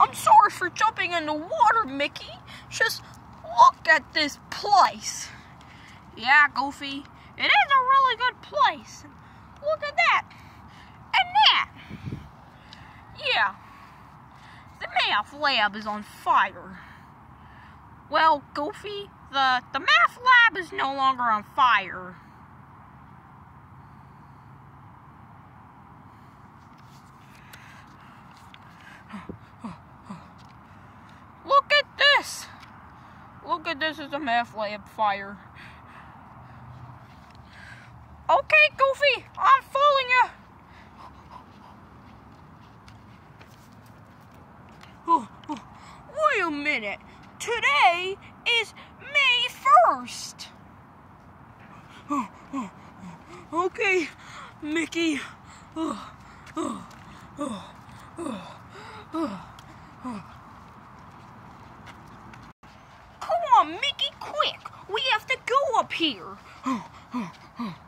I'm sorry for jumping in the water, Mickey. Just look at this place. Yeah, Goofy, it is a really good place. Look at that. And that. Yeah, the math lab is on fire. Well, Goofy, the math lab is no longer on fire. Look at this. Look at this as a math lab fire. Okay, Goofy, I'm following you. Wait a minute. Today is May 1st. Okay, Mickey. Come on, Mickey, quick. We have to go up here.